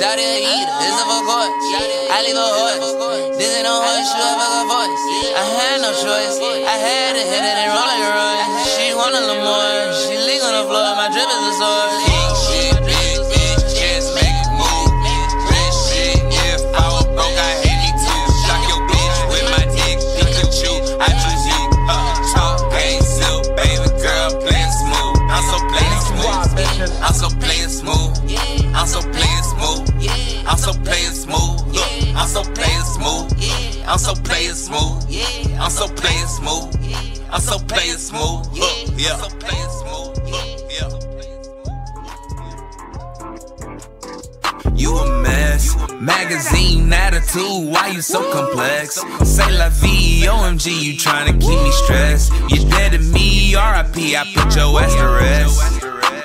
Shout it, eat it. This is for course. I leave a horse. This ain't no horse, you have a voice. I had no choice. I had to hit it and roll like a Royce. She want a little more. She leak on the floor. My drip is a sword. King shit, big bitch, just make it move. Rich shit, if I was broke, I hate me too. Shock your bitch with my dick, Pikachu. I choose you. Talk ain't silk, baby girl, playing smooth. I'm so playing smooth. I'm so playing smooth. I'm so playing smooth. I'm so playing smooth. I'm so playing smooth. I'm so playing smooth. I'm so playing smooth. I'm so playing smooth. Yeah. I'm so playing smooth. Yeah. You a mess, magazine attitude, why you so complex? Say la vie, OMG, you tryna keep me stressed. You're dead to me, RIP, I put your ass to rest.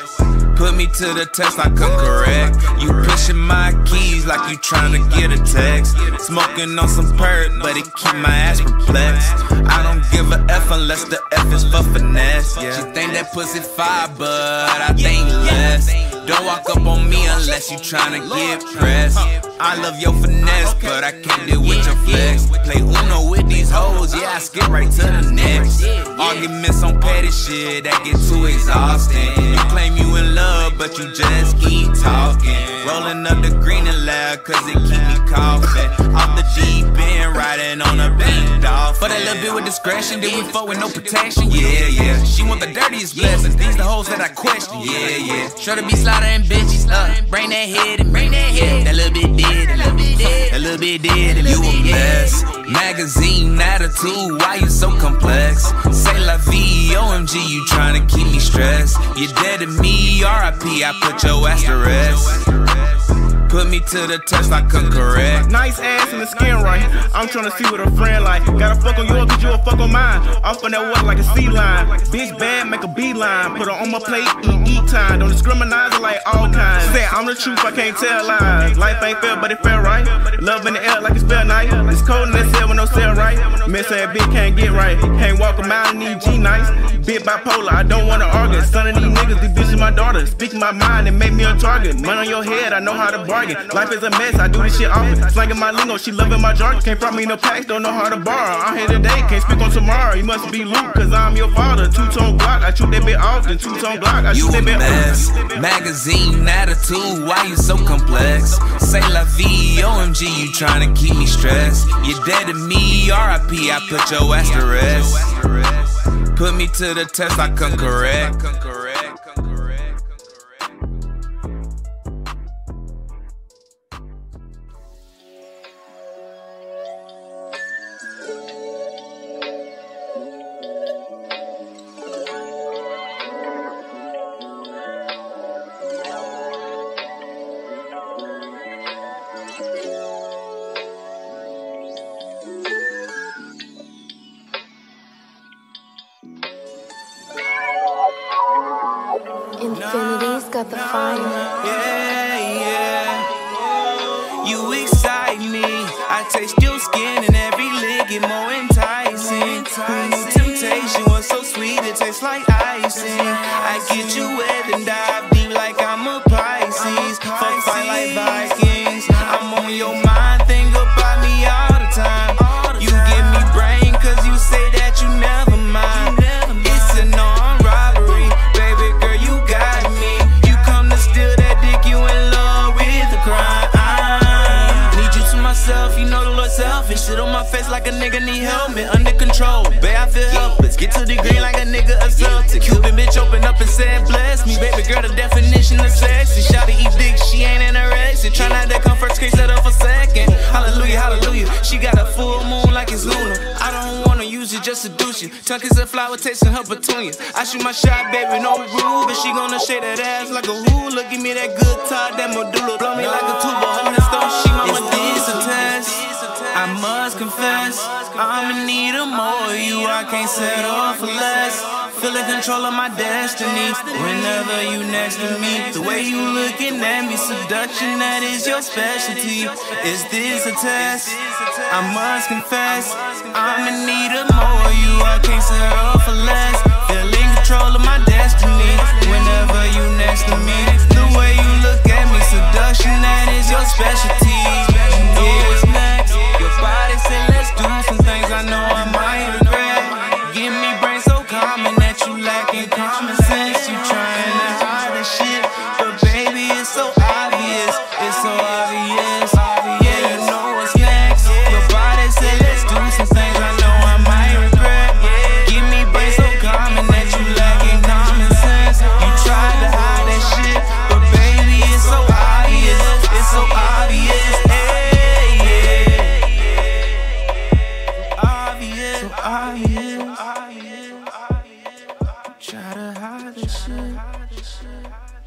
Put me to the test, I come correct. You pushing my keys like you tryna get a text. Smoking on some perk, but it keep my ass perplexed. I don't give a F unless the F is for finesse. Yeah. She think that pussy fire, but I think less. Don't walk up on me unless you tryna get pressed. I love your finesse, but I can't deal with your flex. Play Uno with these hoes, yeah, I skip right to the next. Arguments on petty shit, that get too exhausting. You claim you in love, but you just keep talking. Rolling up the green and loud, cause it keep me coughing. Off the deep end, riding on a beat dolphin. But a little bit with discretion, then we fuck with no protection. Yeah. She want the dirtiest blessings, these the hoes that I question. Yeah. Sure to be slaughtering bitches, bring that head and bring that head. That little bit dead, that little bit dead. You a mess, magazine attitude, why you so complex? Say la vie, OMG, you tryna keep me stressed. You're dead to me, RIP, I put your ass to rest. Put me to the test, I come correct. Nice ass and the skin right. I'm tryna see what a friend like. Gotta fuck on yours, cause you a fuck on mine. Off on that water like a sea line. Bitch bad, make a beeline. Put her on my plate, eat time. Don't discriminate her like all kinds. Say I'm the truth, I can't tell lies. Life ain't fair, but it felt right. Love in the air like it's felt nice. It's cold in that cell with no cell right. Miss that bitch can't get right. Can't walk a mile and need G-nice. Bit bipolar, I don't wanna argue. Son of these niggas, these bitches my daughter. Speaking my mind and make me a target. Money on your head, I know how to bargain. Life is a mess, I do this shit often. Slanging my lingo, she loving my jargon. Can't front me no packs, don't know how to borrow. I'm here today, can't speak on tomorrow. You must be Luke, cause I'm your father. Two-tone Glock, I shoot that bit often. Two-tone Glock, I shoot that bit often. Magazine attitude, why you so complex? Say la vie, OMG, you tryna keep me stressed. You're dead to me, RIP, I put your ass to rest. Put me to the test, I come correct. Infinity's got the fire. Yeah. You excite me. I taste your skin and every lick get more enticing. Who knew temptation was so sweet, it tastes like icing. I get you wet and dive deep like I'm a Pisces. Fuck fight like Vikings. I'm on your mind, think about me all the time. You give me brain cause you say that you never mind. It's an armed robbery, baby girl, you got me. You come to steal that dick, you in love with the crime. Need you to myself, you know the Lord selfish. Shit on my face like a nigga need helmet. Under control, babe, I feel helpless. Get to the green like a nigga a Celtic. Cupid bitch open up and said bless me. Baby girl, the definition of sexy. Shawty eat dick, she ain't anorexic. Try not to come first, can't set up for second. Hallelujah, hallelujah. She got a full moon like it's lunar. I don't wanna use it, just seduce you. Tongue is a flower tasting her petunias. I shoot my shot, baby, no rule. But she gonna shake that ass like a hula. Give me that good talk, that medulla. Blow me like a tuba, her next don't she mama this a test. I must confess, I'm in need of more of you. I can't settle for less. Feeling control of my destiny whenever you next to me. The way you looking at me, seduction, that is your specialty. Is this a test? I must confess, I'm in need of more of you. I can't settle for less. Feeling control of my destiny whenever you next to me. The way you look at me, seduction, that is your specialty. specialty. Yeah, what's next? Your body said let's do some things I know I might regret. Give me brain so common that you lacking common sense. You trying to hide the shit, but baby it's so obvious. It's so obvious. Yeah, you know what's next. Your body said let's do some things I know I might regret. Give me brain so common that you lacking common sense. You tried to hide that shit, but baby it's so obvious. It's so obvious. Obvious. So obvious. Try to hide this shit.